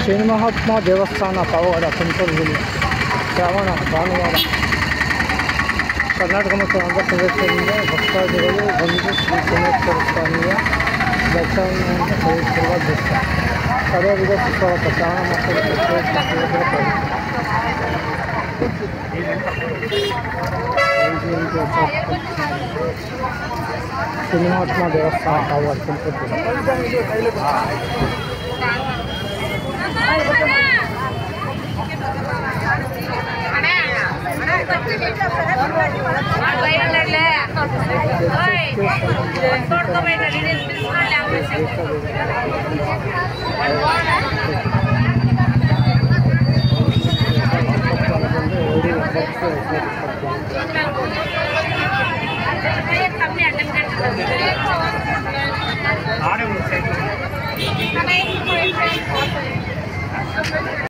ಶನಿ ಮಹಾತ್ಮ ದೇವಸ್ಥಾನ ಪಾವಗಡ ತುಮಕೂರು ಜಿಲ್ಲೆ ಶ್ರಾವಣ ಭಾನುವಾರ ಕರ್ನಾಟಕ ಮತ್ತು ಆಂಧ್ರ ಪ್ರದೇಶದಿಂದ ಭಕ್ತಾದಿಗಳು ಬಂದು ಶ್ರೀ ಸೋಮೇಶ್ವರ ಸ್ವಾಮಿಯ ದರ್ಶನವನ್ನು ಪಡೆಯುತ್ತಿರುವ ದೃಶ್ಯ ಸರ್ವವಿಧ ಸುಸ್ವಾಗತ ಶ್ರಾವಣ ಶನಿ ಮಹಾತ್ಮ ದೇವಸ್ಥಾನ ಪಾವಗಡ ತುಮಕೂರು ಜಿಲ್ಲೆ Corto,